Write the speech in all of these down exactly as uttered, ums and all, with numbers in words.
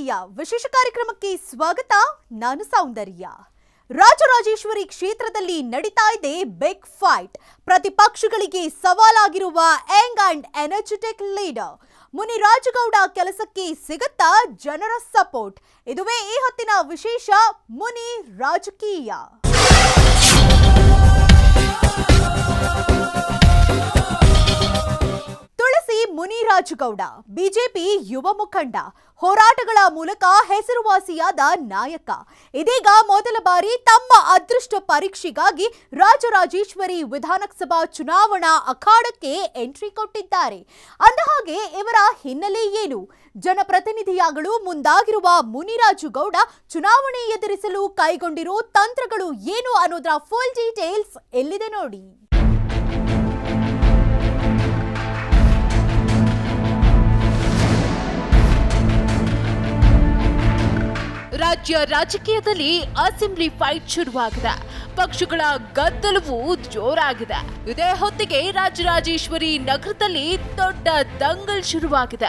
ರಾಜಕೀಯ ವಿಶೇಷ ಕಾರ್ಯಕ್ರಮಕ್ಕೆ ಸ್ವಾಗತ. ನಾನು ಸೌಂದರ್ಯ. ರಾಜರಾಜೇಶ್ವರಿ ಕ್ಷೇತ್ರದಲ್ಲಿ ನಡೀತಾ ಇದೆ ಬಿಗ್ ಫೈಟ್. ಪ್ರತಿಪಕ್ಷಗಳಿಗೆ ಸವಾಲಾಗಿರುವ young and energetic leader Muniraju Gowda ಕೆಲಸಕ್ಕೆ ಸಿಗುತ್ತಾ ಜನರ ಸಪೋರ್ಟ್? ಇದುವೇ ಈ ಹೊತ್ತಿನ ವಿಶೇಷ ಮುನಿ ರಾಜಕೀಯ. ಮುನಿರಾಜು ಗೌಡ ಬಿಜೆಪಿ ಯುವ ಮುಖಂಡ, ಹೋರಾಟಗಳ ಮೂಲಕ ಹೆಸರುವಾಸಿಯಾದ ನಾಯಕ. ಇದೀಗ ಮೊದಲ ಬಾರಿ ತಮ್ಮ ಅದೃಷ್ಟ ಪರೀಕ್ಷೆಗಾಗಿ ರಾಜರಾಜೇಶ್ವರಿ ವಿಧಾನಸಭಾ ಚುನಾವಣಾ ಅಖಾಡಕ್ಕೆ ಎಂಟ್ರಿ ಕೊಟ್ಟಿದ್ದಾರೆ. ಅಂದಹಾಗೆ ಇವರ ಹಿನ್ನೆಲೆ ಏನು? ಜನಪ್ರತಿನಿಧಿಯಾಗಲು ಮುಂದಾಗಿರುವ ಮುನಿರಾಜು ಗೌಡ ಚುನಾವಣೆ ಎದುರಿಸಲು ಕೈಗೊಂಡಿರೋ ತಂತ್ರಗಳು ಏನು ಅನ್ನೋದರ ಫುಲ್ ಡೀಟೇಲ್ಸ್ ಎಲ್ಲಿದೆ ನೋಡಿ. ರಾಜ್ಯ ರಾಜಕೀಯದಲ್ಲಿ ಅಸೆಂಬ್ಲಿ ಫೈಟ್ ಶುರುವಾಗಿದೆ. ಪಕ್ಷಗಳ ಗದ್ದಲವು ಜೋರಾಗಿದೆ. ಇದೇ ಹೊತ್ತಿಗೆ ರಾಜರಾಜೇಶ್ವರಿ ನಗರದಲ್ಲಿ ದೊಡ್ಡ ದಂಗಲ್ ಶುರುವಾಗಿದೆ.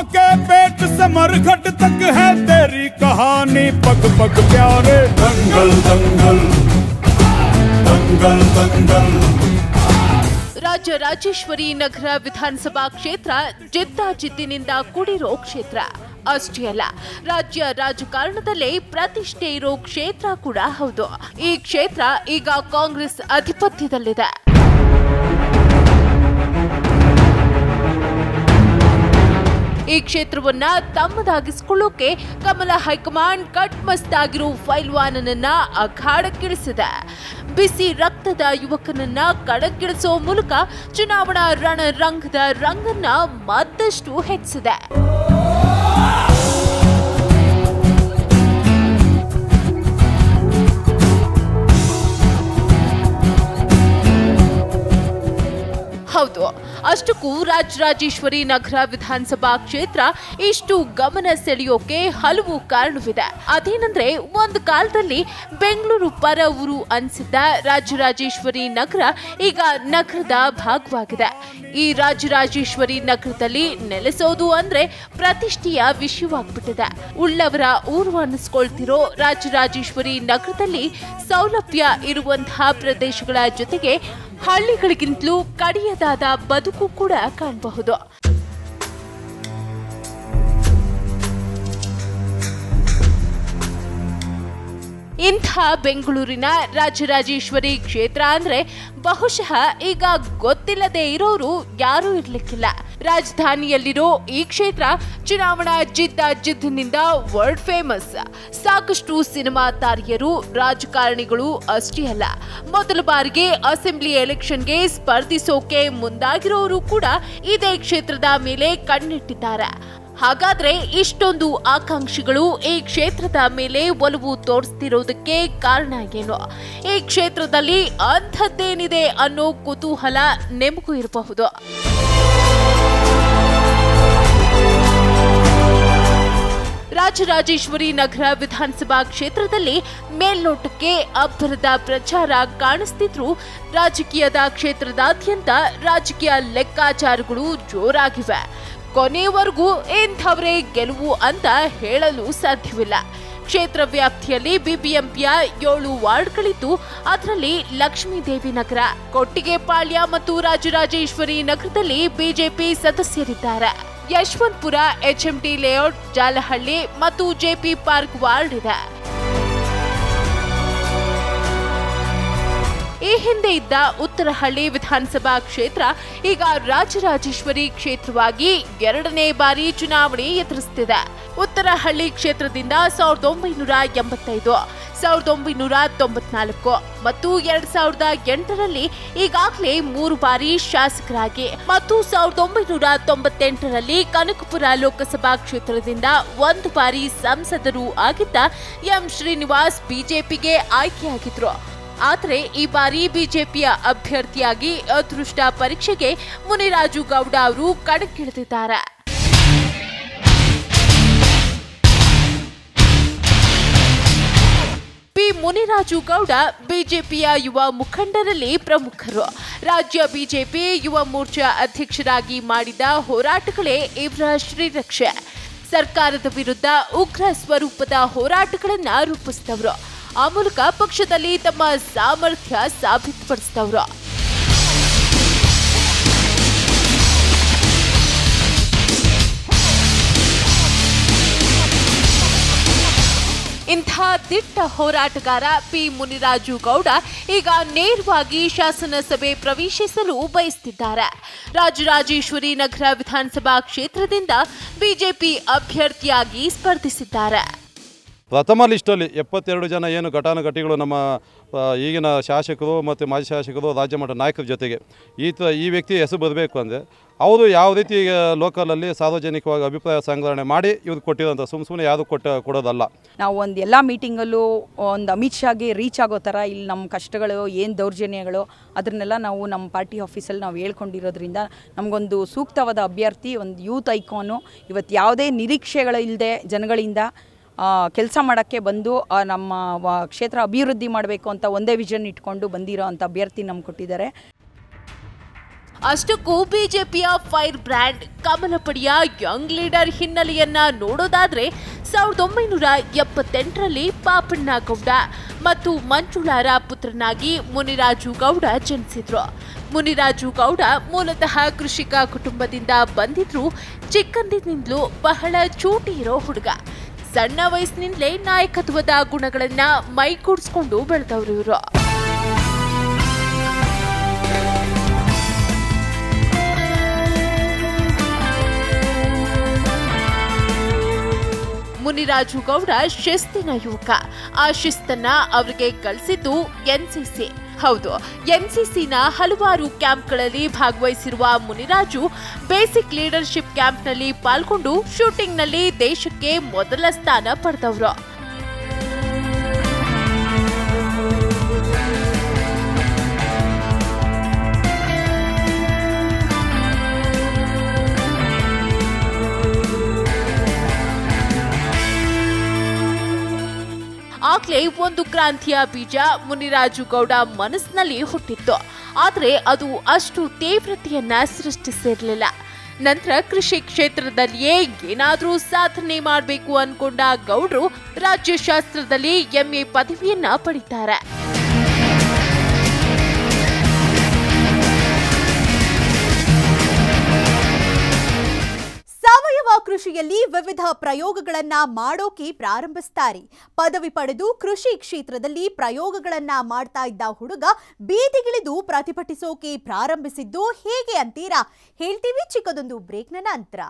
ರಾಜರಾಜೇಶ್ವರಿ ನಗರ ವಿಧಾನಸಭಾ ಕ್ಷೇತ್ರ ಜಿದ್ದಾಜಿದ್ದಿನಿಂದ ಕೂಡಿರೋ ಕ್ಷೇತ್ರ. ಅಷ್ಟೇ ಅಲ್ಲ, ರಾಜ್ಯ ರಾಜಕಾರಣದಲ್ಲೇ ಪ್ರತಿಷ್ಠೆ ಇರೋ ಕ್ಷೇತ್ರ ಕೂಡ ಹೌದು. ಈ ಕ್ಷೇತ್ರ ಈಗ ಕಾಂಗ್ರೆಸ್ ಅಧಿಪತ್ಯದಲ್ಲಿದೆ. ಈ ಕ್ಷೇತ್ರವನ್ನ ತಮ್ಮದಾಗಿಸಿಕೊಳ್ಳೋಕೆ ಕಮಲ ಹೈಕಮಾಂಡ್ ಕಟ್ ಮಸ್ತ್ ಆಗಿರೋ ಫೈಲ್ವಾನನನ್ನ ಅಖಾಡಕ್ಕಿಳಿಸಿದೆ. ಬಿಸಿ ರಕ್ತದ ಯುವಕನನ್ನ ಕಣಕ್ಕಿಳಿಸೋ ಮೂಲಕ ಚುನಾವಣಾ ರಣರಂಗದ ರಂಗನ್ನ ಮತ್ತಷ್ಟು ಹೆಚ್ಚಿಸಿದೆ. ಹೌದು, ಅಷ್ಟಕ್ಕೂ ರಾಜರಾಜೇಶ್ವರಿ ನಗರ ವಿಧಾನಸಭಾ ಕ್ಷೇತ್ರ ಇಷ್ಟು ಗಮನ ಸೆಳೆಯೋಕೆ ಹಲವು ಕಾರಣವಿದೆ. ಅದೇನಂದ್ರೆ, ಒಂದು ಕಾಲದಲ್ಲಿ ಬೆಂಗಳೂರು ಪರ ಊರು ಅನಿಸಿದ್ದ ರಾಜರಾಜೇಶ್ವರಿ ನಗರ ಈಗ ನಗರದ ಭಾಗವಾಗಿದೆ. ಈ ರಾಜರಾಜೇಶ್ವರಿ ನಗರದಲ್ಲಿ ನೆಲೆಸೋದು ಅಂದ್ರೆ ಪ್ರತಿಷ್ಠೆಯ ವಿಷಯವಾಗ್ಬಿಟ್ಟಿದೆ. ಉಳ್ಳವರ ಊರು ಅನ್ನಿಸ್ಕೊಳ್ತಿರೋ ರಾಜರಾಜೇಶ್ವರಿ ನಗರದಲ್ಲಿ ಸೌಲಭ್ಯ ಇರುವಂತಹ ಪ್ರದೇಶಗಳ ಜೊತೆಗೆ ಹಳ್ಳಿಗಳಿಗಿಂತಲೂ ಕಡಿಯದಾದ ಬದುಕು ಕೂಡ ಕಾಣಬಹುದು. ಇಂಥ ಬೆಂಗಳೂರಿನ ರಾಜರಾಜೇಶ್ವರಿ ಕ್ಷೇತ್ರ ಅಂದ್ರೆ ಬಹುಶಃ ಈಗ ಗೊತ್ತಿಲ್ಲದೆ ಇರೋರು ಯಾರೂ ಇರ್ಲಿಕ್ಕಿಲ್ಲ. ರಾಜಧಾನಿಯಲ್ಲಿರೋ ಈ ಕ್ಷೇತ್ರ ಚುನಾವಣಾ ಜಿದ್ದ ಜಿದ್ದಿನಿಂದ ವರ್ಲ್ಡ್ ಫೇಮಸ್. ಸಾಕಷ್ಟು ಸಿನಿಮಾ ತಾರೆಯರು, ರಾಜಕಾರಣಿಗಳು ಅಷ್ಟೇ ಅಲ್ಲ, ಮೊದಲ ಬಾರಿಗೆ ಅಸೆಂಬ್ಲಿ ಎಲೆಕ್ಷನ್ಗೆ ಸ್ಪರ್ಧಿಸೋಕೆ ಮುಂದಾಗಿರೋರು ಕೂಡ ಇದೇ ಕ್ಷೇತ್ರದ ಮೇಲೆ ಕಣ್ಣಿಟ್ಟಿದ್ದಾರೆ. ಹಾಗಾದ್ರೆ ಇಷ್ಟೊಂದು ಆಕಾಂಕ್ಷಿಗಳು ಈ ಕ್ಷೇತ್ರದ ಮೇಲೆ ಒಲವು ತೋರಿಸ್ತಿರೋದಕ್ಕೆ ಕಾರಣ ಏನು? ಈ ಕ್ಷೇತ್ರದಲ್ಲಿ ಅಂಥದ್ದೇನಿದೆ ಅನ್ನೋ ಕುತೂಹಲ ನಿಮಗೂ ಇರಬಹುದು. ರಾಜರಾಜೇಶ್ವರಿ ನಗರ ವಿಧಾನಸಭಾ ಕ್ಷೇತ್ರದಲ್ಲಿ ಮೇಲ್ನೋಟಕ್ಕೆ ಅಬ್ಬರದ ಪ್ರಚಾರ ಕಾಣಿಸ್ತಿದ್ರು ರಾಜಕೀಯದ ಕ್ಷೇತ್ರದಾದ್ಯಂತ ರಾಜಕೀಯ ಲೆಕ್ಕಾಚಾರಗಳು ಜೋರಾಗಿವೆ. ಕೊನೆಯವರೆಗೂ ಇಂಥವರೇ ಗೆಲುವು ಅಂತ ಹೇಳಲು ಸಾಧ್ಯವಿಲ್ಲ. ಕ್ಷೇತ್ರ ವ್ಯಾಪ್ತಿಯಲ್ಲಿ ಬಿಬಿಎಂಪಿಯ ಏಳು ವಾರ್ಡ್ಗಳಿದ್ದು ಅದರಲ್ಲಿ ಲಕ್ಷ್ಮೀದೇವಿ ನಗರ, ಕೊಟ್ಟಿಗೆಪಾಳ್ಯ ಮತ್ತು ರಾಜರಾಜೇಶ್ವರಿ ನಗರದಲ್ಲಿ ಬಿಜೆಪಿ ಸದಸ್ಯರಿದ್ದಾರೆ. ಯಶವಂತಪುರ, ಎಚ್ಎಂಟಿ ಲೇಔಟ್, ಜಾಲಹಳ್ಳಿ ಮತ್ತು ಜೆಪಿ ಪಾರ್ಕ್ ವಾರ್ಡ್ ಇದೆ. ಈ ಹಿಂದೆ ಇದ್ದ ಉತ್ತರಹಳ್ಳಿ ವಿಧಾನಸಭಾ ಕ್ಷೇತ್ರ ಈಗ ರಾಜರಾಜೇಶ್ವರಿ ಕ್ಷೇತ್ರವಾಗಿ ಎರಡನೇ ಬಾರಿ ಚುನಾವಣೆ ಎದುರಿಸುತ್ತಿದೆ. ಉತ್ತರಹಳ್ಳಿ ಕ್ಷೇತ್ರದಿಂದ ಸಾವಿರದ ಒಂಬೈನೂರ ಎಂಬತ್ತೈದು, ಸಾವಿರದ ಒಂಬೈನೂರ ತೊಂಬತ್ನಾಲ್ಕು ಮತ್ತು ಎರಡ್ ಸಾವಿರದ ಎಂಟರಲ್ಲಿ ಈಗಾಗಲೇ ಮೂರು ಬಾರಿ ಶಾಸಕರಾಗಿ ಮತ್ತು ಸಾವಿರದ ಒಂಬೈನೂರ ತೊಂಬತ್ತೆಂಟರಲ್ಲಿ ಕನಕಪುರ ಲೋಕಸಭಾ ಕ್ಷೇತ್ರದಿಂದ ಒಂದು ಬಾರಿ ಸಂಸದರು ಆಗಿದ್ದ ಎಂ ಶ್ರೀನಿವಾಸ್ ಬಿಜೆಪಿಗೆ ಆಯ್ಕೆಯಾಗಿದ್ರು. ಆದರೆ ಈ ಬಾರಿ ಬಿಜೆಪಿಯ ಅಭ್ಯರ್ಥಿಯಾಗಿ ಅದೃಷ್ಟ ಪರೀಕ್ಷೆಗೆ ಮುನಿರಾಜು ಗೌಡ ಅವರು ಕಣಕ್ಕಿಳಿದಿದ್ದಾರೆ. ಪಿ ಮುನಿರಾಜು ಗೌಡ ಬಿಜೆಪಿಯ ಯುವ ಮುಖಂಡರಲ್ಲಿ ಪ್ರಮುಖರು. ರಾಜ್ಯ ಬಿಜೆಪಿ ಯುವ ಮೋರ್ಚಾ ಅಧ್ಯಕ್ಷರಾಗಿ ಮಾಡಿದ ಹೋರಾಟಗಳೇ ಇವರ ಶ್ರೀರಕ್ಷೆ. ಸರ್ಕಾರದ ವಿರುದ್ಧ ಉಗ್ರ ಸ್ವರೂಪದ ಹೋರಾಟಗಳನ್ನ ರೂಪಿಸಿದವರು. ಆ ಮೂಲಕ ಪಕ್ಷದಲ್ಲಿ ತಮ್ಮ ಸಾಮರ್ಥ್ಯ ಸಾಬೀತುಪಡಿಸಿದವರು. ಇಂಥ ದಿಟ್ಟ ಹೋರಾಟಗಾರ ಪಿ ಮುನಿರಾಜು ಗೌಡ ಈಗ ನೇರವಾಗಿ ಶಾಸನಸಭೆ ಪ್ರವೇಶಿಸಲು ಬಯಸುತ್ತಿದ್ದಾರೆ. ರಾಜರಾಜೇಶ್ವರಿ ನಗರ ವಿಧಾನಸಭಾ ಕ್ಷೇತ್ರದಿಂದ ಬಿಜೆಪಿ ಅಭ್ಯರ್ಥಿಯಾಗಿ ಸ್ಪರ್ಧಿಸಿದ್ದಾರೆ. ಪ್ರಥಮ ಲಿಸ್ಟಲ್ಲಿ ಎಪ್ಪತ್ತೆರಡು ಜನ ಏನು ಘಟಾನುಘಟಿಗಳು ನಮ್ಮ ಈಗಿನ ಶಾಸಕರು ಮತ್ತು ಮಾಜಿ ಶಾಸಕರು ರಾಜ್ಯ ಮಟ್ಟ ನಾಯಕರ ಜೊತೆಗೆ ಈತ ಈ ವ್ಯಕ್ತಿ ಹೆಸರು ಬರಬೇಕು ಅಂದರೆ ಅವರು ಯಾವ ರೀತಿ ಲೋಕಲಲ್ಲಿ ಸಾರ್ವಜನಿಕವಾಗಿ ಅಭಿಪ್ರಾಯ ಸಂಗ್ರಹಣೆ ಮಾಡಿ ಇವ್ರು ಕೊಟ್ಟಿರೋಂಥ ಸುಮ್ಮ ಸುಮ್ಮನೆ ಯಾವುದು ಕೊಟ್ಟ ಕೊಡೋದಲ್ಲ. ನಾವು ಒಂದು ಎಲ್ಲ ಮೀಟಿಂಗಲ್ಲೂ ಒಂದು ಅಮಿತ್ ಶಾಗೆ ರೀಚ್ ಆಗೋ ಥರ ಇಲ್ಲಿ ನಮ್ಮ ಕಷ್ಟಗಳು ಏನು ದೌರ್ಜನ್ಯಗಳು ಅದನ್ನೆಲ್ಲ ನಾವು ನಮ್ಮ ಪಾರ್ಟಿ ಆಫೀಸಲ್ಲಿ ನಾವು ಹೇಳ್ಕೊಂಡಿರೋದ್ರಿಂದ ನಮಗೊಂದು ಸೂಕ್ತವಾದ ಅಭ್ಯರ್ಥಿ, ಒಂದು ಯೂತ್ ಐಕಾನು, ಇವತ್ತು ಯಾವುದೇ ನಿರೀಕ್ಷೆಗಳು ಇಲ್ಲದೆ ಜನಗಳಿಂದ ಕೆಲಸ ಮಾಡೋಕ್ಕೆ ಬಂದು ನಮ್ಮ ಕ್ಷೇತ್ರ ಅಭಿವೃದ್ಧಿ ಮಾಡಬೇಕು ಅಂತ ಒಂದೇ ವಿಷನ್ ಇಟ್ಕೊಂಡು ಬಂದಿರೋ ಅಂಥ ಅಭ್ಯರ್ಥಿ ನಮ್ಗೆ ಕೊಟ್ಟಿದ್ದಾರೆ. ಅಷ್ಟಕ್ಕೂ ಬಿಜೆಪಿಯ ಫೈರ್ ಬ್ರ್ಯಾಂಡ್ ಕಮಲಪಡಿಯ ಯಂಗ್ ಲೀಡರ್ ಹಿನ್ನೆಲೆಯನ್ನ ನೋಡೋದಾದ್ರೆ ಸಾವಿರದ ಒಂಬೈನೂರ ಎಪ್ಪತ್ತೆಂಟರಲ್ಲಿ ಪಾಪಣ್ಣ ಗೌಡ ಮತ್ತು ಮಂಜುಳಾರ ಪುತ್ರನಾಗಿ ಮುನಿರಾಜು ಗೌಡ ಜನಿಸಿದ್ರು. ಮುನಿರಾಜು ಗೌಡ ಮೂಲತಃ ಕೃಷಿಕ ಕುಟುಂಬದಿಂದ ಬಂದಿದ್ರು. ಚಿಕ್ಕಂದಿನಿಂದಲೂ ಬಹಳ ಚೂಟಿ ಇರೋ ಹುಡುಗ. ಸಣ್ಣ ವಯಸ್ಸಿನಿಂದಲೇ ನಾಯಕತ್ವದ ಗುಣಗಳನ್ನ ಮೈಗೂಡಿಸ್ಕೊಂಡು ಬೆಳೆದವರು ಇವರು. ಮುನಿರಾಜು ಗೌಡ ಶಿಸ್ತಿನ ಯುವಕ. ಆ ಶಿಸ್ತನ್ನ ಅವರಿಗೆ ಕಲಿಸಿದ್ದು ಎನ್ಸಿಸಿ. ಹೌದು, ಎನ್ಸಿಸಿನ ಹಲವಾರು ಕ್ಯಾಂಪ್ಗಳಲ್ಲಿ ಭಾಗವಹಿಸಿರುವ ಮುನಿರಾಜು ಬೇಸಿಕ್ ಲೀಡರ್ಶಿಪ್ ಕ್ಯಾಂಪ್ನಲ್ಲಿ ಪಾಲ್ಗೊಂಡು ಶೂಟಿಂಗ್ನಲ್ಲಿ ದೇಶಕ್ಕೆ ಮೊದಲ ಸ್ಥಾನ ಪಡೆದವರು. ಆಗ್ಲೇ ಒಂದು ಕ್ರಾಂತಿಯ ಬೀಜ ಮುನಿರಾಜು ಗೌಡ ಮನಸ್ಸಿನಲ್ಲಿ ಹುಟ್ಟಿತ್ತು. ಆದರೆ ಅದು ಅಷ್ಟು ತೀವ್ರತೆಯನ್ನ ಸೃಷ್ಟಿಸಿರಲಿಲ್ಲ. ನಂತರ ಕೃಷಿ ಕ್ಷೇತ್ರದಲ್ಲಿಯೇ ಏನಾದರೂ ಸಾಧನೆ ಮಾಡಬೇಕು ಅನ್ಕೊಂಡ ಗೌಡ್ರು ರಾಜ್ಯಶಾಸ್ತ್ರದಲ್ಲಿ ಎಂಎ ಪದವಿಯನ್ನ ಪಡಿತಾರೆ. ಸಾವಯವ ಕೃಷಿಯಲ್ಲಿ ವಿವಿಧ ಪ್ರಯೋಗಗಳನ್ನ ಮಾಡೋಕೆ ಪ್ರಾರಂಭಿಸ್ತಾರೆ. ಪದವಿ ಪಡೆದು ಕೃಷಿ ಕ್ಷೇತ್ರದಲ್ಲಿ ಪ್ರಯೋಗಗಳನ್ನ ಮಾಡ್ತಾ ಇದ್ದ ಹುಡುಗ ಬೀದಿಗಿಳಿದು ಪ್ರತಿಭಟಿಸೋಕೆ ಪ್ರಾರಂಭಿಸಿದ್ದು ಹೇಗೆ ಅಂತೀರಾ? ಹೇಳ್ತೀವಿ ಚಿಕ್ಕದೊಂದು ಬ್ರೇಕ್ನ ನಂತರ.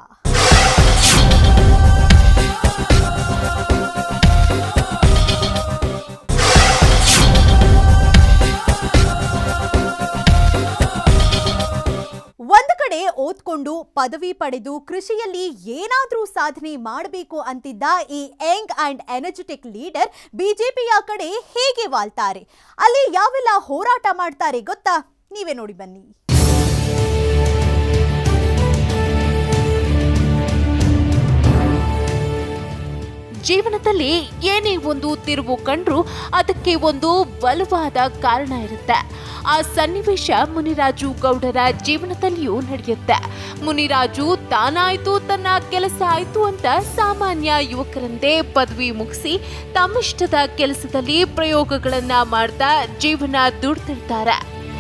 ಒಂದು ಕಡೆ ಓದ್ಕೊಂಡು ಪದವಿ ಪಡೆದು ಕೃಷಿಯಲ್ಲಿ ಏನಾದರೂ ಸಾಧನೆ ಮಾಡಬೇಕು ಅಂತಿದ್ದ ಈ ಯಂಗ್ ಅಂಡ್ ಎನರ್ಜೆಟಿಕ್ ಲೀಡರ್ ಬಿಜೆಪಿಯ ಕಡೆ ಹೇಗೆ ವಾಲ್ತಾರೆ? ಅಲ್ಲಿ ಯಾವೆಲ್ಲ ಹೋರಾಟ ಮಾಡ್ತಾರೆ ಗೊತ್ತಾ? ನೀವೇ ನೋಡಿ ಬನ್ನಿ. ಜೀವನದಲ್ಲಿ ಏನೇ ಒಂದು ತಿರುವು ಕಂಡ್ರೂ ಅದಕ್ಕೆ ಒಂದು ಬಲವಾದ ಕಾರಣ ಇರುತ್ತೆ. ಆ ಸನ್ನಿವೇಶ ಮುನಿರಾಜು ಗೌಡರ ಜೀವನದಲ್ಲಿಯೂ ನಡೆಯುತ್ತೆ. ಮುನಿರಾಜು ತಾನಾಯ್ತು ತನ್ನ ಕೆಲಸ ಆಯ್ತು ಅಂತ ಸಾಮಾನ್ಯ ಯುವಕರಂತೆ ಪದವಿ ಮುಗಿಸಿ ತಮ್ಮಿಷ್ಟದ ಕೆಲಸದಲ್ಲಿ ಪ್ರಯೋಗಗಳನ್ನ ಮಾಡ್ತಾ ಜೀವನ ದುಡ್ತಿರ್ತಾರೆ.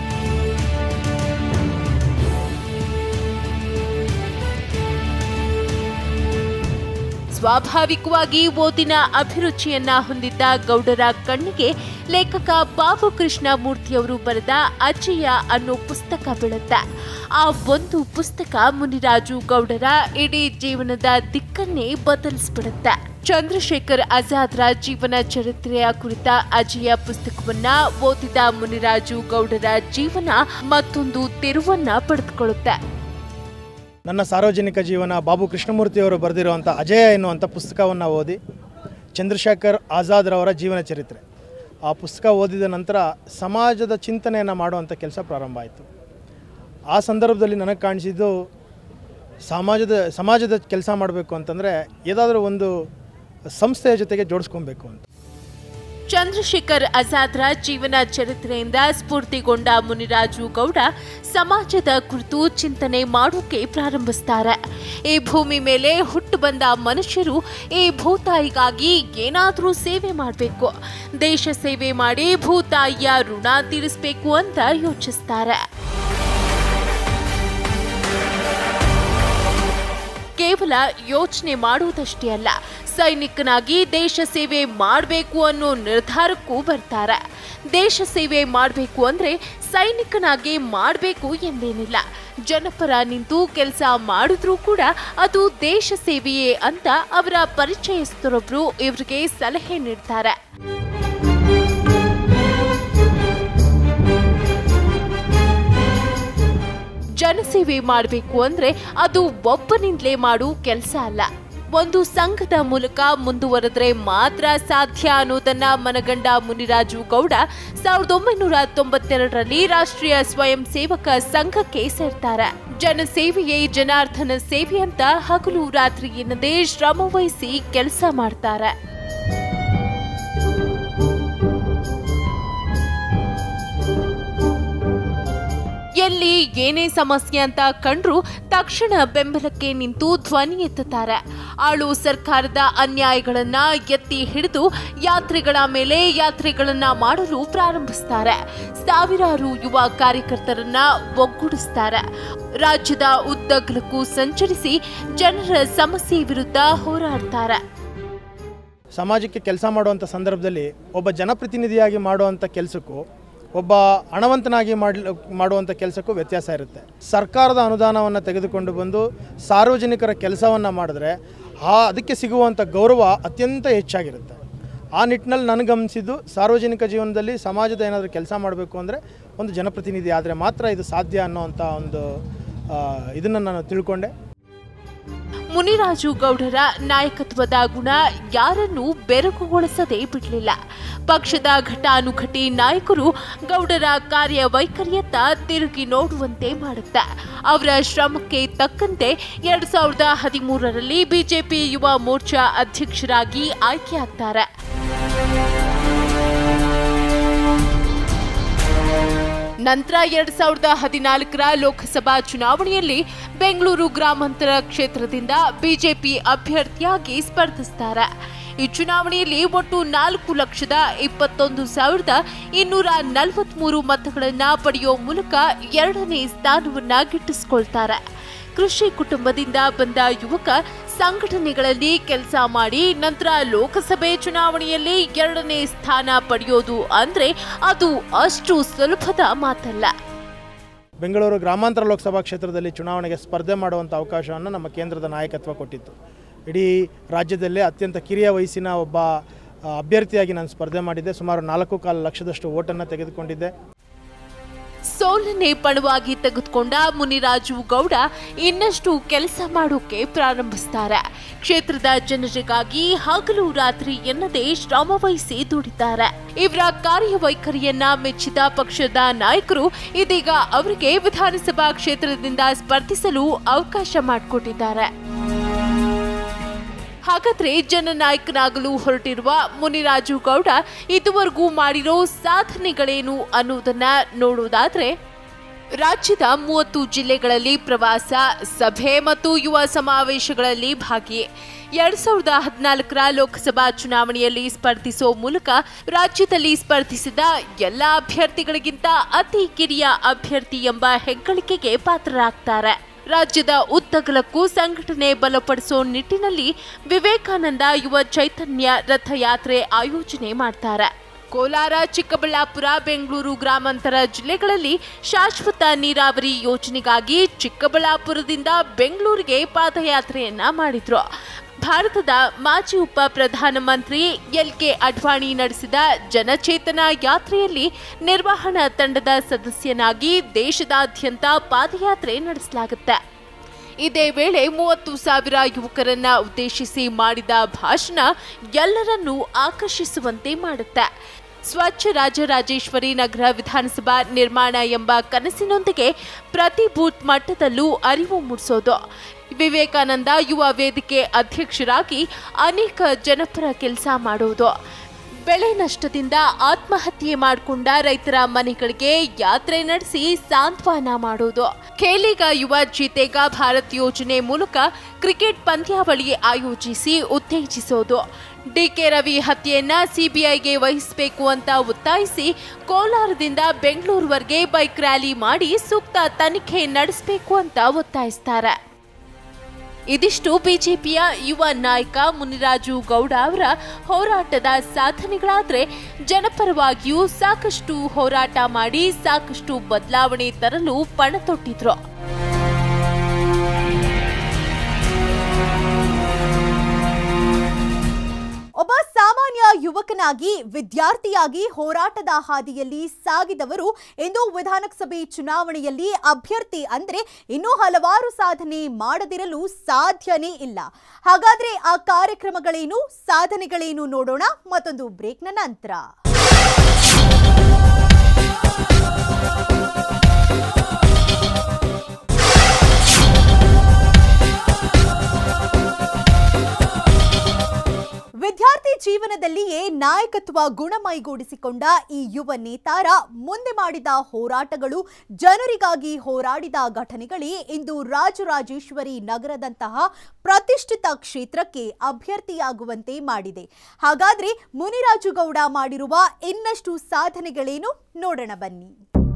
ಸ್ವಾಭಾವಿಕವಾಗಿ ಓದಿನ ಅಭಿರುಚಿಯನ್ನ ಹೊಂದಿದ್ದ ಗೌಡರ ಕಣ್ಣಿಗೆ ಲೇಖಕ ಬಾಬು ಕೃಷ್ಣಮೂರ್ತಿಯವರು ಬರೆದ ಅಜಯ ಅನ್ನೋ ಪುಸ್ತಕ ಬೀಳುತ್ತೆ. ಆ ಒಂದು ಪುಸ್ತಕ ಮುನಿರಾಜು ಗೌಡರ ಇಡೀ ಜೀವನದ ದಿಕ್ಕನ್ನೇ ಬದಲಿಸ್ಬಿಡುತ್ತೆ. ಚಂದ್ರಶೇಖರ್ ಆಜಾದ್ರ ಜೀವನ ಚರಿತ್ರೆಯ ಕುರಿತ ಅಜಯ ಪುಸ್ತಕವನ್ನ ಓದಿದ ಮುನಿರಾಜು ಗೌಡರ ಜೀವನ ಮತ್ತೊಂದು ತಿರುವನ್ನ ಪಡೆದುಕೊಳ್ಳುತ್ತೆ. ನನ್ನ ಸಾರ್ವಜನಿಕ ಜೀವನ ಬಾಬು ಕೃಷ್ಣಮೂರ್ತಿಯವರು ಬರೆದಿರುವಂಥ ಅಜಯ ಎನ್ನುವಂಥ ಪುಸ್ತಕವನ್ನು ಓದಿ, ಚಂದ್ರಶೇಖರ್ ಆಜಾದ್ರವರ ಜೀವನ ಚರಿತ್ರೆ ಆ ಪುಸ್ತಕ ಓದಿದ ನಂತರ ಸಮಾಜದ ಚಿಂತನೆಯನ್ನು ಮಾಡುವಂಥ ಕೆಲಸ ಪ್ರಾರಂಭ ಆಯಿತು. ಆ ಸಂದರ್ಭದಲ್ಲಿ ನನಗೆ ಕಾಣಿಸಿದ್ದು ಸಮಾಜದ ಸಮಾಜದ ಕೆಲಸ ಮಾಡಬೇಕು ಅಂತಂದರೆ ಏದಾದರೂ ಒಂದು ಸಂಸ್ಥೆಯ ಜೊತೆಗೆ ಜೋಡಿಸ್ಕೊಬೇಕು ಅಂತ. ಚಂದ್ರಶೇಖರ್ ಆಜಾದ್ರ ಜೀವನ ಚರಿತ್ರೆಯಿಂದ ಸ್ಫೂರ್ತಿಗೊಂಡ ಮುನಿರಾಜು ಗೌಡ ಸಮಾಜದ ಕುರಿತು ಚಿಂತನೆ ಮಾಡೋಕೆ ಪ್ರಾರಂಭಿಸ್ತಾರೆ. ಈ ಭೂಮಿ ಮೇಲೆ ಹುಟ್ಟು ಬಂದ ಮನುಷ್ಯರು ಈ ಭೂತಾಯಿಗಾಗಿ ಏನಾದರೂ ಸೇವೆ ಮಾಡಬೇಕು, ದೇಶ ಸೇವೆ ಮಾಡಿ ಭೂತಾಯಿಯ ಋಣ ತೀರಿಸಬೇಕು ಅಂತ ಯೋಚಿಸ್ತಾರೆ. ಕೇವಲ ಯೋಚನೆ ಮಾಡುವುದಷ್ಟೇ ಅಲ್ಲ, ಸೈನಿಕನಾಗಿ ದೇಶ ಸೇವೆ ಮಾಡಬೇಕು ಅನ್ನೋ ನಿರ್ಧಾರಕ್ಕೂ ಬರ್ತಾರೆ. ದೇಶ ಸೇವೆ ಮಾಡಬೇಕು ಅಂದ್ರೆ ಸೈನಿಕನಾಗಿ ಮಾಡಬೇಕು ಎಂದೇನಿಲ್ಲ, ಜನಪರ ನಿಂತು ಕೆಲಸ ಮಾಡಿದ್ರೂ ಕೂಡ ಅದು ದೇಶ ಸೇವೆಯೇ ಅಂತ ಅವರ ಪರಿಚಯಸ್ಥರೊಬ್ರು ಇವರಿಗೆ ಸಲಹೆ ನೀಡ್ತಾರೆ. ಜನಸೇವೆ ಮಾಡಬೇಕು ಅಂದ್ರೆ ಅದು ಒಬ್ಬನಿಂದಲೇ ಮಾಡೋ ಕೆಲಸ ಅಲ್ಲ, ಒಂದು ಸಂಘದ ಮೂಲಕ ಮುಂದುವರೆದ್ರೆ ಮಾತ್ರ ಸಾಧ್ಯ ಅನ್ನೋದನ್ನ ಮನಗಂಡ ಮುನಿರಾಜು ಗೌಡ ಸಾವಿರದ ಒಂಬೈನೂರ ತೊಂಬತ್ತೆರಡರಲ್ಲಿ ರಾಷ್ಟ್ರೀಯ ಸ್ವಯಂ ಸೇವಕ ಸಂಘಕ್ಕೆ ಸೇರ್ತಾರೆ. ಜನಸೇವೆಯೇ ಜನಾರ್ದನ ಸೇವೆ ಅಂತ ಹಗಲು ರಾತ್ರಿ ಎನ್ನದೇ ಶ್ರಮ ವಹಿಸಿ ಕೆಲಸ ಮಾಡ್ತಾರೆ. ಎಲ್ಲಿ ಏನೇ ಸಮಸ್ಯೆ ಅಂತ ಕಂಡ್ರು ತಕ್ಷಣ ಬೆಂಬಲಕ್ಕೆ ನಿಂತು ಧ್ವನಿ ಎತ್ತುತ್ತಾರೆ. ಆಳು ಸರ್ಕಾರದ ಅನ್ಯಾಯಗಳನ್ನ ಎತ್ತಿ ಹಿಡಿದು ಯಾತ್ರೆಗಳ ಮೇಲೆ ಯಾತ್ರೆಗಳನ್ನ ಮಾಡಲು ಪ್ರಾರಂಭಿಸ್ತಾರೆ. ಸಾವಿರಾರು ಯುವ ಕಾರ್ಯಕರ್ತರನ್ನ ಒಗ್ಗೂಡಿಸ್ತಾರೆ. ರಾಜ್ಯದ ಉದ್ದಗಲಕ್ಕೂ ಸಂಚರಿಸಿ ಜನರ ಸಮಸ್ಯೆ ವಿರುದ್ಧ ಹೋರಾಡ್ತಾರೆ. ಸಮಾಜಕ್ಕೆ ಕೆಲಸ ಮಾಡುವಂಥ ಸಂದರ್ಭದಲ್ಲಿ ಒಬ್ಬ ಜನಪ್ರತಿನಿಧಿಯಾಗಿ ಮಾಡುವಂಥ ಕೆಲಸಕ್ಕೂ ಒಬ್ಬ ಹಣವಂತನಾಗಿ ಮಾಡಿ ಮಾಡುವಂಥ ಕೆಲಸಕ್ಕೂ ವ್ಯತ್ಯಾಸ ಇರುತ್ತೆ. ಸರ್ಕಾರದ ಅನುದಾನವನ್ನು ತೆಗೆದುಕೊಂಡು ಬಂದು ಸಾರ್ವಜನಿಕರ ಕೆಲಸವನ್ನು ಮಾಡಿದ್ರೆ ಆ ಅದಕ್ಕೆ ಸಿಗುವಂಥ ಗೌರವ ಅತ್ಯಂತ ಹೆಚ್ಚಾಗಿರುತ್ತೆ. ಆ ನಿಟ್ಟಿನಲ್ಲಿ ನನಗನ್ನಿಸಿದ್ದು ಸಾರ್ವಜನಿಕ ಜೀವನದಲ್ಲಿ ಸಮಾಜದ ಏನಾದರೂ ಕೆಲಸ ಮಾಡಬೇಕು ಅಂದರೆ ಒಂದು ಜನಪ್ರತಿನಿಧಿ ಆದರೆ ಮಾತ್ರ ಇದು ಸಾಧ್ಯ ಅನ್ನೋವಂಥ ಒಂದು ಇದನ್ನು ನಾನು ತಿಳ್ಕೊಂಡೆ. ಮುನಿರಾಜು ಗೌಡರ ನಾಯಕತ್ವದ ಗುಣ ಯಾರನ್ನೂ ಬೆರಗುಗೊಳಿಸದೇ ಬಿಡಲಿಲ್ಲ. ಪಕ್ಷದ ಘಟಾನುಘಟಿ ನಾಯಕರು ಗೌಡರ ಕಾರ್ಯವೈಖರಿಯತ್ತ ತಿರುಗಿ ನೋಡುವಂತೆ ಮಾಡುತ್ತೆ. ಅವರ ಶ್ರಮಕ್ಕೆ ತಕ್ಕಂತೆ ಎರಡ್ ಸಾವಿರದ ಹದಿಮೂರರಲ್ಲಿ ಬಿಜೆಪಿ ಯುವ ಮೋರ್ಚಾ ಅಧ್ಯಕ್ಷರಾಗಿ ಆಯ್ಕೆಯಾಗ್ತಾರೆ. ನಂತರ ಎರಡ್ ಸಾವಿರದ ಹದಿನಾಲ್ಕರ ಲೋಕಸಭಾ ಚುನಾವಣೆಯಲ್ಲಿ ಬೆಂಗಳೂರು ಗ್ರಾಮಾಂತರ ಕ್ಷೇತ್ರದಿಂದ ಬಿಜೆಪಿ ಅಭ್ಯರ್ಥಿಯಾಗಿ ಸ್ಪರ್ಧಿಸುತ್ತಾರೆ. ಈ ಚುನಾವಣೆಯಲ್ಲಿ ಒಟ್ಟು ನಾಲ್ಕು ಲಕ್ಷದ ಇಪ್ಪತ್ತೊಂದು ಸಾವಿರದ ಇನ್ನೂರ ನಲವತ್ಮೂರು ಮತಗಳನ್ನು ಪಡೆಯುವ ಮೂಲಕ ಎರಡನೇ ಸ್ಥಾನವನ್ನ ಗಿಟ್ಟಿಸಿಕೊಳ್ತಾರೆ. ಕೃಷಿ ಕುಟುಂಬದಿಂದ ಬಂದ ಯುವಕ ಸಂಘಟನೆಗಳಲ್ಲಿ ಕೆಲಸ ಮಾಡಿ ನಂತರ ಲೋಕಸಭೆ ಚುನಾವಣೆಯಲ್ಲಿ ಎರಡನೇ ಸ್ಥಾನ ಪಡೆಯೋದು ಅಂದ್ರೆ ಅದು ಅಷ್ಟು ಸುಲಭದ ಮಾತಲ್ಲ. ಬೆಂಗಳೂರು ಗ್ರಾಮಾಂತರ ಲೋಕಸಭಾ ಕ್ಷೇತ್ರದಲ್ಲಿ ಚುನಾವಣೆಗೆ ಸ್ಪರ್ಧೆ ಮಾಡುವಂಥ ಅವಕಾಶವನ್ನು ನಮ್ಮ ಕೇಂದ್ರದ ನಾಯಕತ್ವ ಕೊಟ್ಟಿತ್ತು. ಇಡೀ ರಾಜ್ಯದಲ್ಲೇ ಅತ್ಯಂತ ಕಿರಿಯ ವಯಸ್ಸಿನ ಒಬ್ಬ ಅಭ್ಯರ್ಥಿಯಾಗಿ ನಾನು ಸ್ಪರ್ಧೆ ಮಾಡಿದ್ದೆ. ಸುಮಾರು ನಾಲ್ಕು ಕಾಲು ಲಕ್ಷದಷ್ಟು ಓಟನ್ನು ತೆಗೆದುಕೊಂಡಿದ್ದೆ. ಸೋಲನ್ನೇ ಪಣವಾಗಿ ತೆಗೆದುಕೊಂಡ ಮುನಿರಾಜು ಗೌಡ ಇನ್ನಷ್ಟು ಕೆಲಸ ಮಾಡೋಕೆ ಪ್ರಾರಂಭಿಸ್ತಾರೆ. ಕ್ಷೇತ್ರದ ಜನರಿಗಾಗಿ ಹಗಲು ರಾತ್ರಿ ಎನ್ನದೇ ಶ್ರಮ ವಹಿಸಿ ದುಡಿತಾರೆ. ಇವರ ಕಾರ್ಯವೈಖರಿಯನ್ನ ಮೆಚ್ಚಿದ ಪಕ್ಷದ ನಾಯಕರು ಇದೀಗ ಅವರಿಗೆ ವಿಧಾನಸಭಾ ಕ್ಷೇತ್ರದಿಂದ ಸ್ಪರ್ಧಿಸಲು ಅವಕಾಶ ಮಾಡಿಕೊಟ್ಟಿದ್ದಾರೆ. ಹಾಗಾದ್ರೆ ಜನನಾಯಕನಾಗಲು ಹೊರಟಿರುವ ಮುನಿರಾಜು ಗೌಡ ಇದುವರೆಗೂ ಮಾಡಿರೋ ಸಾಧನೆಗಳೇನು ಅನ್ನೋದನ್ನ ನೋಡೋದಾದ್ರೆ, ರಾಜ್ಯದ ಮೂವತ್ತು ಜಿಲ್ಲೆಗಳಲ್ಲಿ ಪ್ರವಾಸ, ಸಭೆ ಮತ್ತು ಯುವ ಸಮಾವೇಶಗಳಲ್ಲಿ ಭಾಗಿ. ಎರಡ್ ಸಾವಿರದ ಹದಿನಾಲ್ಕರ ಲೋಕಸಭಾ ಚುನಾವಣೆಯಲ್ಲಿ ಸ್ಪರ್ಧಿಸೋ ಮೂಲಕ ರಾಜ್ಯದಲ್ಲಿ ಸ್ಪರ್ಧಿಸಿದ ಎಲ್ಲ ಅಭ್ಯರ್ಥಿಗಳಿಗಿಂತ ಅತಿ ಕಿರಿಯ ಅಭ್ಯರ್ಥಿ ಎಂಬ ಹೆಗ್ಗಳಿಕೆಗೆ ಪಾತ್ರರಾಗ್ತಾರೆ. ರಾಜ್ಯದ ಉದ್ದಗಲಕ್ಕೂ ಸಂಘಟನೆ ಬಲಪಡಿಸೋ ನಿಟ್ಟಿನಲ್ಲಿ ವಿವೇಕಾನಂದ ಯುವ ಚೈತನ್ಯ ರಥಯಾತ್ರೆ ಆಯೋಜನೆ ಮಾಡ್ತಾರೆ. ಕೋಲಾರ, ಚಿಕ್ಕಬಳ್ಳಾಪುರ, ಬೆಂಗಳೂರು ಗ್ರಾಮಾಂತರ ಜಿಲ್ಲೆಗಳಲ್ಲಿ ಶಾಶ್ವತ ನೀರಾವರಿ ಯೋಜನೆಗಾಗಿ ಚಿಕ್ಕಬಳ್ಳಾಪುರದಿಂದ ಬೆಂಗಳೂರಿಗೆ ಪಾದಯಾತ್ರೆಯನ್ನ ಮಾಡಿದ್ರು. ಭಾರತದ ಮಾಜಿ ಉಪ ಪ್ರಧಾನಮಂತ್ರಿ ಎಲ್ ಕೆ ಅಡ್ವಾಣಿ ನಡೆಸಿದ ಜನಚೇತನ ಯಾತ್ರೆಯಲ್ಲಿ ನಿರ್ವಹಣಾ ತಂಡದ ಸದಸ್ಯನಾಗಿ ದೇಶದಾದ್ಯಂತ ಪಾದಯಾತ್ರೆ ನಡೆಸಲಾಗುತ್ತೆ. ಇದೇ ವೇಳೆ ಮೂವತ್ತು ಸಾವಿರ ಯುವಕರನ್ನ ಉದ್ದೇಶಿಸಿ ಮಾಡಿದ ಭಾಷಣ ಎಲ್ಲರನ್ನೂ ಆಕರ್ಷಿಸುವಂತೆ ಮಾಡುತ್ತೆ. ಸ್ವಚ್ಛ ರಾಜರಾಜೇಶ್ವರಿ ನಗರ ವಿಧಾನಸಭಾ ನಿರ್ಮಾಣ ಎಂಬ ಕನಸಿನೊಂದಿಗೆ ಪ್ರತಿ ಬೂತ್ ಮಟ್ಟದಲ್ಲೂ ಅರಿವು ಮೂಡಿಸೋದು. ವಿವೇಕಾನಂದ ಯುವ ವೇದಿಕೆ ಅಧ್ಯಕ್ಷರಾಗಿ ಅನೇಕ ಜನಪರ ಕೆಲಸ ಮಾಡೋದು. ಬೆಳೆ ನಷ್ಟದಿಂದ ಆತ್ಮಹತ್ಯೆ ಮಾಡಿಕೊಂಡ ರೈತರ ಮನೆಗಳಿಗೆ ಯಾತ್ರೆ ನಡೆಸಿ ಸಾಂತ್ವನ ಮಾಡೋದು. ಖೇಲಿಗ ಯುವ ಜೀತೆಗ ಭಾರತ್ ಯೋಜನೆ ಮೂಲಕ ಕ್ರಿಕೆಟ್ ಪಂದ್ಯಾವಳಿ ಆಯೋಜಿಸಿ ಉತ್ತೇಜಿಸೋದು. ಡಿಕೆ ರವಿ ಹತ್ಯೆಯನ್ನ ಸಿಬಿಐಗೆ ವಹಿಸಬೇಕು ಅಂತ ಒತ್ತಾಯಿಸಿ ಕೋಲಾರದಿಂದ ಬೆಂಗಳೂರುವರೆಗೆ ಬೈಕ್ ರ್ಯಾಲಿ ಮಾಡಿ ಸೂಕ್ತ ತನಿಖೆ ನಡೆಸಬೇಕು ಅಂತ ಒತ್ತಾಯಿಸ್ತಾರೆ. ಇದಿಷ್ಟು ಬಿಜೆಪಿಯ ಯುವ ನಾಯಕ ಮುನಿರಾಜು ಗೌಡ ಅವರ ಹೋರಾಟದ ಸಾಧನೆಗಳಾದರೆ, ಜನಪರವಾಗಿಯೂ ಸಾಕಷ್ಟು ಹೋರಾಟ ಮಾಡಿ ಸಾಕಷ್ಟು ಬದಲಾವಣೆ ತರಲು ಪಣತೊಟ್ಟಿದ್ರು. ಒಬ್ಬ ಸಾಮಾನ್ಯ ಯುವಕನಾಗಿ ವಿದ್ಯಾರ್ಥಿಯಾಗಿ ಹೋರಾಟದ ಹಾದಿಯಲ್ಲಿ ಸಾಗಿದವರು ಇಂದು ವಿಧಾನಸಭೆ ಚುನಾವಣೆಯಲ್ಲಿ ಅಭ್ಯರ್ಥಿ ಅಂದ್ರೆ ಇನ್ನೂ ಹಲವಾರು ಸಾಧನೆ ಮಾಡದಿರಲು ಸಾಧ್ಯನೇ ಇಲ್ಲ. ಹಾಗಾದ್ರೆ ಆ ಕಾರ್ಯಕ್ರಮಗಳೇನು, ಸಾಧನೆಗಳೇನು ನೋಡೋಣ ಮತ್ತೊಂದು ಬ್ರೇಕ್ನ ನಂತರ. ವಿದ್ಯಾರ್ಥಿ ಜೀವನದಲ್ಲಿಯೇ ನಾಯಕತ್ವ ಗುಣ ಮೈಗೂಡಿಸಿಕೊಂಡ ಈ ಯುವ ನೇತಾರ ಮುಂದೆ ಮಾಡಿದ ಹೋರಾಟಗಳು, ಜನರಿಗಾಗಿ ಹೋರಾಡಿದ ಘಟನೆಗಳೇ ಇಂದು ರಾಜರಾಜೇಶ್ವರಿ ನಗರದಂತಹ ಪ್ರತಿಷ್ಠಿತ ಕ್ಷೇತ್ರಕ್ಕೆ ಅಭ್ಯರ್ಥಿಯಾಗುವಂತೆ ಮಾಡಿದೆ. ಹಾಗಾದ್ರೆ ಮುನಿರಾಜು ಗೌಡ ಮಾಡಿರುವ ಇನ್ನಷ್ಟು ಸಾಧನೆಗಳೇನು ನೋಡೋಣ ಬನ್ನಿ.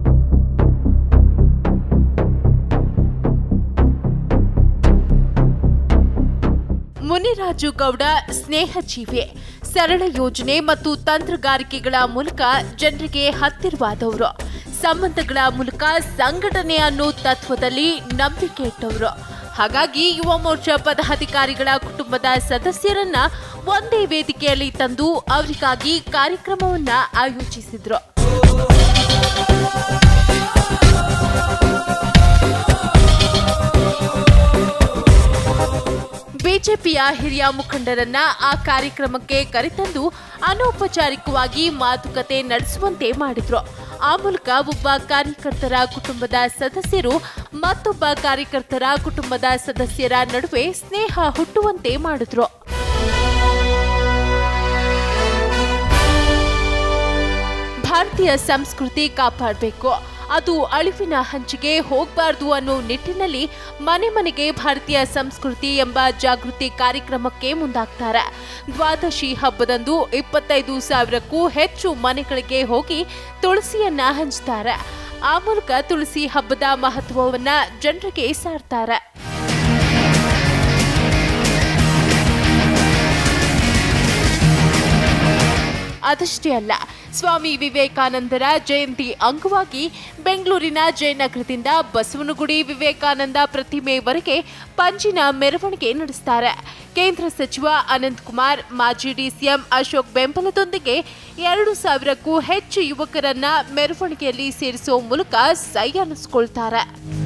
ಮುನಿರಾಜು ಗೌಡ ಸ್ನೇಹಜೀವಿ, ಸರಳ ಯೋಜನೆ ಮತ್ತು ತಂತ್ರಗಾರಿಕೆಗಳ ಮೂಲಕ ಜನರಿಗೆ ಹತ್ತಿರವಾದವರು. ಸಂಬಂಧಗಳ ಮೂಲಕ ಸಂಘಟನೆ ಅನ್ನೋ ತತ್ವದಲ್ಲಿ ನಂಬಿಕೆ ಇಟ್ಟವರು. ಹಾಗಾಗಿ ಯುವ ಮೋರ್ಚಾ ಪದಾಧಿಕಾರಿಗಳ ಕುಟುಂಬದ ಸದಸ್ಯರನ್ನ ಒಂದೇ ವೇದಿಕೆಯಲ್ಲಿ ತಂದು ಅವರಿಗಾಗಿ ಕಾರ್ಯಕ್ರಮವನ್ನ ಆಯೋಜಿಸಿದ್ರು. ಬಿಜೆಪಿಯ ಹಿರಿಯ ಮುಖಂಡರನ್ನ ಆ ಕಾರ್ಯಕ್ರಮಕ್ಕೆ ಕರೆತಂದು ಅನೌಪಚಾರಿಕವಾಗಿ ಮಾತುಕತೆ ನಡೆಸುವಂತೆ ಮಾಡಿದ್ರು. ಆ ಮೂಲಕ ಒಬ್ಬ ಕಾರ್ಯಕರ್ತರ ಕುಟುಂಬದ ಸದಸ್ಯರು ಮತ್ತೊಬ್ಬ ಕಾರ್ಯಕರ್ತರ ಕುಟುಂಬದ ಸದಸ್ಯರ ನಡುವೆ ಸ್ನೇಹ ಹುಟ್ಟುವಂತೆ ಮಾಡಿದ್ರು. ಭಾರತೀಯ ಸಂಸ್ಕೃತಿ ಕಾಪಾಡಬೇಕು, ಅದು ಅಳಿವಿನ ಹಂಚಿಗೆ ಹೋಗಬಾರದು ಅನ್ನೋ ನಿಟ್ಟಿನಲ್ಲಿ ಮನೆ ಮನೆಗೆ ಭಾರತೀಯ ಸಂಸ್ಕೃತಿ ಎಂಬ ಜಾಗೃತಿ ಕಾರ್ಯಕ್ರಮಕ್ಕೆ ಮುಂದಾಗ್ತಾರೆ. ದ್ವಾದಶಿ ಹಬ್ಬದಂದು ಇಪ್ಪತ್ತೈದು ಸಾವಿರಕ್ಕೂ ಹೆಚ್ಚು ಮನೆಗಳಿಗೆ ಹೋಗಿ ತುಳಸಿಯನ್ನ ಹಂಚ್ತಾರೆ. ಆ ಮೂಲಕ ತುಳಸಿ ಹಬ್ಬದ ಮಹತ್ವವನ್ನ ಜನರಿಗೆ ಸಾರ್ತಾರೆ. ಅದಷ್ಟೇ ಅಲ್ಲ, ಸ್ವಾಮಿ ವಿವೇಕಾನಂದರ ಜಯಂತಿ ಅಂಗವಾಗಿ ಬೆಂಗಳೂರಿನ ಜಯನಗರದಿಂದ ಬಸವನಗುಡಿ ವಿವೇಕಾನಂದ ಪ್ರತಿಮೆವರೆಗೆ ಪಂಜಿನ ಮೆರವಣಿಗೆ ನಡೆಸುತ್ತಾರೆ. ಕೇಂದ್ರ ಸಚಿವ ಅನಂತಕುಮಾರ್, ಮಾಜಿ ಡಿಸಿಎಂ ಅಶೋಕ್ ಬೆಂಬಲದೊಂದಿಗೆ ಎರಡು ಸಾವಿರಕ್ಕೂ ಹೆಚ್ಚು ಯುವಕರನ್ನ ಮೆರವಣಿಗೆಯಲ್ಲಿ ಸೇರಿಸುವ ಮೂಲಕ ಸೈ ಅನ್ನಿಸಿಕೊಳ್ತಾರೆ.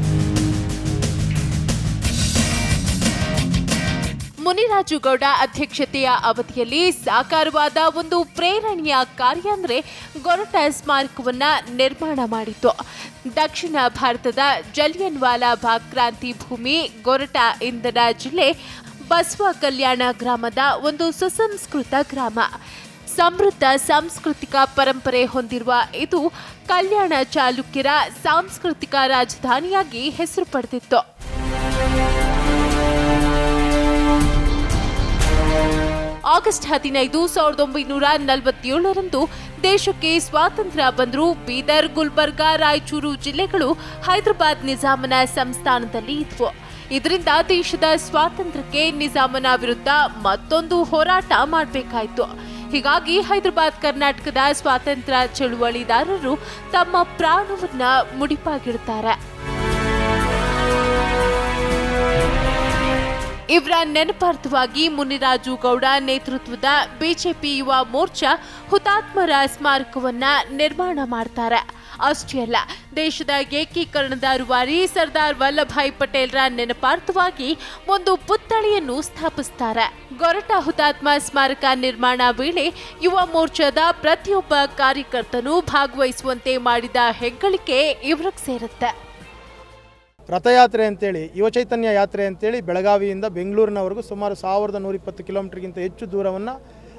ಮುನಿರಾಜು ಗೌಡ ಅಧ್ಯಕ್ಷತೆಯ ಅವಧಿಯಲ್ಲಿ ಸಾಕಾರವಾದ ಒಂದು ಪ್ರೇರಣೀಯ ಕಾರ್ಯ ಅಂದರೆ ಗೊರಟ ಸ್ಮಾರಕವನ್ನ ನಿರ್ಮಾಣ ಮಾಡಿತ್ತು. ದಕ್ಷಿಣ ಭಾರತದ ಜಲಿಯನ್ ವಾಲಾ ಬಾಗ್ ಕ್ರಾಂತಿ ಭೂಮಿ ಗೊರಟ ಇಂಧನ ಜಿಲ್ಲೆ ಬಸವ ಕಲ್ಯಾಣ ಗ್ರಾಮದ ಒಂದು ಸುಸಂಸ್ಕೃತ ಗ್ರಾಮ. ಸಮೃದ್ಧ ಸಾಂಸ್ಕೃತಿಕ ಪರಂಪರೆ ಹೊಂದಿರುವ ಇದು ಕಲ್ಯಾಣ ಚಾಲುಕ್ಯರ ಸಾಂಸ್ಕೃತಿಕ ರಾಜಧಾನಿಯಾಗಿ ಹೆಸರು ಪಡೆದಿತ್ತು. ಆಗಸ್ಟ್ ಹದಿನೈದು ಸಾವಿರದ ಒಂಬೈನೂರ ನಲವತ್ತೇಳರಂದು ದೇಶಕ್ಕೆ ಸ್ವಾತಂತ್ರ್ಯ ಬಂದರೂ ಬೀದರ್, ಗುಲ್ಬರ್ಗ, ರಾಯಚೂರು ಜಿಲ್ಲೆಗಳು ಹೈದರಾಬಾದ್ ನಿಜಾಮನ ಸಂಸ್ಥಾನದಲ್ಲಿ ಇದ್ವು. ಇದರಿಂದ ದೇಶದ ಸ್ವಾತಂತ್ರ್ಯಕ್ಕೆ ನಿಜಾಮನ ವಿರುದ್ಧ ಮತ್ತೊಂದು ಹೋರಾಟ ಮಾಡಬೇಕಾಯಿತು. ಹೀಗಾಗಿ ಹೈದರಾಬಾದ್ ಕರ್ನಾಟಕದ ಸ್ವಾತಂತ್ರ್ಯ ಚಳುವಳಿದಾರರು ತಮ್ಮ ಪ್ರಾಣವನ್ನ ಮುಡಿಪಾಗಿಡುತ್ತಾರೆ. ಇವರ ನೆನಪಾರ್ಥವಾಗಿ ಮುನಿರಾಜು ಗೌಡ ನೇತೃತ್ವದ ಬಿಜೆಪಿ ಯುವ ಮೋರ್ಚಾ ಹುತಾತ್ಮರ ಸ್ಮಾರಕವನ್ನ ನಿರ್ಮಾಣ ಮಾಡ್ತಾರೆ. ಅಷ್ಟೇ ಅಲ್ಲ, ದೇಶದ ಏಕೀಕರಣದ ರೂವಾರಿ ಸರ್ದಾರ್ ವಲ್ಲಭಾಯ್ ಪಟೇಲ್ರ ನೆನಪಾರ್ಥವಾಗಿ ಒಂದು ಪುತ್ಥಳಿಯನ್ನು ಸ್ಥಾಪಿಸುತ್ತಾರೆ. ಗೊರಟ ಹುತಾತ್ಮ ಸ್ಮಾರಕ ನಿರ್ಮಾಣ ವೇಳೆ ಯುವ ಮೋರ್ಚಾದ ಪ್ರತಿಯೊಬ್ಬ ಕಾರ್ಯಕರ್ತನೂ ಭಾಗವಹಿಸುವಂತೆ ಮಾಡಿದ ಹೆಗ್ಗಳಿಕೆ ಇವರಿಗೆ ಸೇರುತ್ತೆ. ರಥಯಾತ್ರೆ ಅಂತೇಳಿ, ಯುವಚೈತನ್ಯ ಯಾತ್ರೆ ಅಂತೇಳಿ ಬೆಳಗಾವಿಯಿಂದ ಬೆಂಗಳೂರಿನವರೆಗೂ ಸುಮಾರು ಸಾವಿರದ ನೂರ ಇಪ್ಪತ್ತು ಕಿಲೋಮೀಟರ್ಗಿಂತ ಹೆಚ್ಚು ದೂರವನ್ನು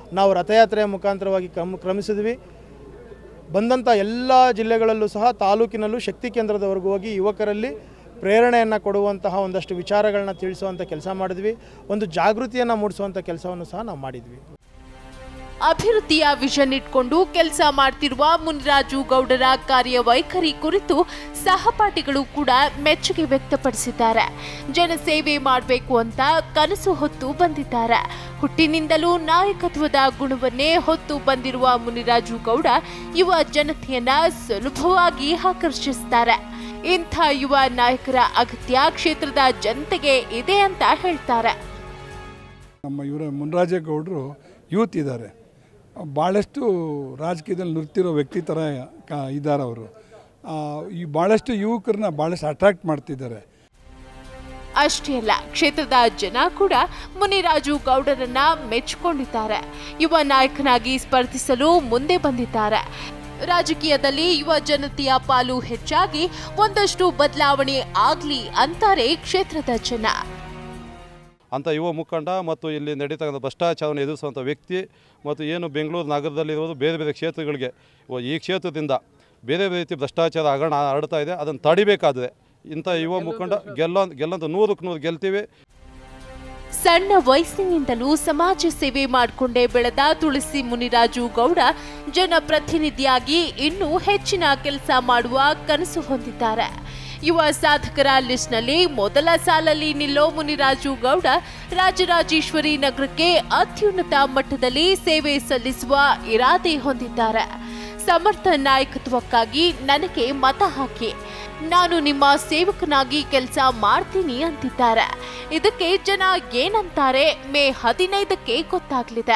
ನಾವು ರಥಯಾತ್ರೆಯ ಮುಖಾಂತರವಾಗಿ ಕ್ರಮ ಕ್ರಮಿಸಿದ್ವಿ. ಬಂದಂಥ ಎಲ್ಲ ಜಿಲ್ಲೆಗಳಲ್ಲೂ ಸಹ ತಾಲೂಕಿನಲ್ಲೂ ಶಕ್ತಿ ಕೇಂದ್ರದವರೆಗೂ ಹೋಗಿ ಯುವಕರಲ್ಲಿ ಪ್ರೇರಣೆಯನ್ನು ಕೊಡುವಂತಹ ಒಂದಷ್ಟು ವಿಚಾರಗಳನ್ನ ತಿಳಿಸುವಂಥ ಕೆಲಸ ಮಾಡಿದ್ವಿ. ಒಂದು ಜಾಗೃತಿಯನ್ನು ಮೂಡಿಸುವಂಥ ಕೆಲಸವನ್ನು ಸಹ ನಾವು ಮಾಡಿದ್ವಿ. ಅಭಿವೃದ್ಧಿಯ ವಿಷನ್ ಇಟ್ಕೊಂಡು ಕೆಲಸ ಮಾಡ್ತಿರುವ ಮುನಿರಾಜು ಗೌಡರ ಕಾರ್ಯವೈಖರಿ ಕುರಿತು ಸಹಪಾಠಿಗಳು ಕೂಡ ಮೆಚ್ಚುಗೆ ವ್ಯಕ್ತಪಡಿಸಿದ್ದಾರೆ. ಜನಸೇವೆ ಮಾಡಬೇಕು ಅಂತ ಕನಸು ಹೊತ್ತು ಬಂದಿದ್ದಾರೆ. ಹುಟ್ಟಿನಿಂದಲೂ ನಾಯಕತ್ವದ ಗುಣವನ್ನೇ ಹೊತ್ತು ಬಂದಿರುವ ಮುನಿರಾಜು ಗೌಡ ಯುವ ಜನತೆಯನ್ನ ಸುಲಭವಾಗಿ ಆಕರ್ಷಿಸುತ್ತಾರೆ. ಇಂಥ ಯುವ ನಾಯಕರ ಅಗತ್ಯ ಕ್ಷೇತ್ರದ ಜನತೆಗೆ ಇದೆ ಅಂತ ಹೇಳ್ತಾರೆ. ನಮ್ಮ ಇವರ ಮುನಿರಾಜೇಗೌಡರು ಯೂತ್ ಇದ್ದಾರೆ, ಭಾಳಷ್ಟು ರಾಜಕೀಯದಲ್ಲಿ ನುರ್ತಿರೋ ವ್ಯಕ್ತಿ ಥರ ಕ ಇದ್ದಾರೆ ಅವರು. ಈ ಭಾಳಷ್ಟು ಯುವಕರನ್ನ ಭಾಳಷ್ಟು ಅಟ್ರಾಕ್ಟ್ ಮಾಡ್ತಿದ್ದಾರೆ. ಅಷ್ಟೇ ಅಲ್ಲ, ಕ್ಷೇತ್ರದ ಜನ ಕೂಡ ಮುನಿರಾಜು ಗೌಡರನ್ನ ಮೆಚ್ಚಿಕೊಂಡಿದ್ದಾರೆ. ಯುವ ನಾಯಕನಾಗಿ ಸ್ಪರ್ಧಿಸಲು ಮುಂದೆ ಬಂದಿದ್ದಾರೆ. ರಾಜಕೀಯದಲ್ಲಿ ಯುವ ಜನತೆಯ ಪಾಲು ಹೆಚ್ಚಾಗಿ ಒಂದಷ್ಟು ಬದಲಾವಣೆ ಆಗ್ಲಿ ಅಂತಾರೆ ಕ್ಷೇತ್ರದ ಜನ. ಅಂಥ ಯುವ ಮುಖಂಡ ಮತ್ತು ಇಲ್ಲಿ ನಡೀತಕ್ಕಂಥ ಭ್ರಷ್ಟಾಚಾರವನ್ನು ಎದುರಿಸುವಂಥ ವ್ಯಕ್ತಿ ಮತ್ತು ಏನು ಬೆಂಗಳೂರು ನಗರದಲ್ಲಿರೋದು ಬೇರೆ ಬೇರೆ ಕ್ಷೇತ್ರಗಳಿಗೆ ಈ ಕ್ಷೇತ್ರದಿಂದ ಬೇರೆ ಬೇರೆ ರೀತಿ ಭ್ರಷ್ಟಾಚಾರ ಹಗರಣ ಹರಡ್ತಾ ಇದೆ. ಅದನ್ನು ತಡಿಬೇಕಾದ್ರೆ ಇಂಥ ಯುವ ಮುಖಂಡ ಗೆಲ್ಲೋ ಗೆಲ್ಲಂತ ನೂರಕ್ಕೆ ನೂರು ಗೆಲ್ತೀವಿ. ಸಣ್ಣ ವಯಸ್ಸಿನಿಂದಲೂ ಸಮಾಜ ಸೇವೆ ಮಾಡಿಕೊಂಡೇ ಬೆಳೆದ ತುಳಸಿ ಮುನಿರಾಜು ಗೌಡ ಜನಪ್ರತಿನಿಧಿಯಾಗಿ ಇನ್ನೂ ಹೆಚ್ಚಿನ ಕೆಲಸ ಮಾಡುವ ಕನಸು ಹೊಂದಿದ್ದಾರೆ. ಯುವ ಸಾಧಕರ ಲಿಸ್ಟ್ನಲ್ಲಿ ಮೊದಲ ಸಾಲಲ್ಲಿ ನಿಲ್ಲೋ ಮುನಿರಾಜು ಗೌಡ ರಾಜರಾಜೇಶ್ವರಿ ನಗರಕ್ಕೆ ಅತ್ಯುನ್ನತ ಮಟ್ಟದಲ್ಲಿ ಸೇವೆ ಸಲ್ಲಿಸುವ ಇರಾದೆ ಹೊಂದಿದ್ದಾರೆ. ಸಮರ್ಥ ನಾಯಕತ್ವಕ್ಕಾಗಿ ನನಗೆ ಮತ ಹಾಕಿ, ನಾನು ನಿಮ್ಮ ಸೇವಕನಾಗಿ ಕೆಲಸ ಮಾಡ್ತೀನಿ ಅಂತಿದ್ದಾರೆ. ಇದಕ್ಕೆ ಜನ ಏನಂತಾರೆ ಮೇ ಹದಿನೈದಕ್ಕೆ ಗೊತ್ತಾಗಲಿದೆ.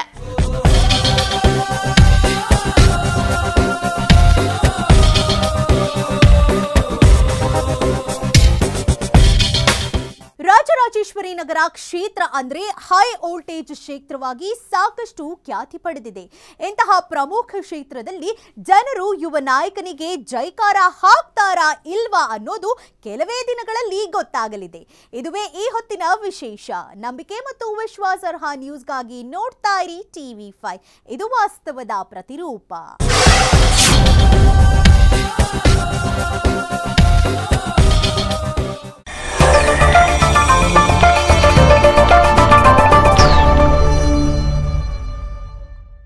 ರಾಜರಾಜೇಶ್ವರಿ ನಗರ ಕ್ಷೇತ್ರ ಅಂದ್ರೆ ಹೈ ವೋಲ್ಟೇಜ್ ಕ್ಷೇತ್ರವಾಗಿ ಸಾಕಷ್ಟು ಖ್ಯಾತಿ ಪಡೆದಿದೆ. ಇಂತಹ ಪ್ರಮುಖ ಕ್ಷೇತ್ರದಲ್ಲಿ ಜನರು ಯುವ ನಾಯಕನಿಗೆ ಜೈಕಾರ ಹಾಕ್ತಾರಾ ಇಲ್ವಾ ಅನ್ನೋದು ಕೆಲವೇ ದಿನಗಳಲ್ಲಿ ಗೊತ್ತಾಗಲಿದೆ. ಇದುವೇ ಈ ಹೊತ್ತಿನ ವಿಶೇಷ. ನಂಬಿಕೆ ಮತ್ತು ವಿಶ್ವಾಸಾರ್ಹ ನ್ಯೂಸ್ಗಾಗಿ ನೋಡ್ತಾ ಇರಿ ಟಿವಿ ಫೈವ್. ಇದು ವಾಸ್ತವದ ಪ್ರತಿರೂಪ.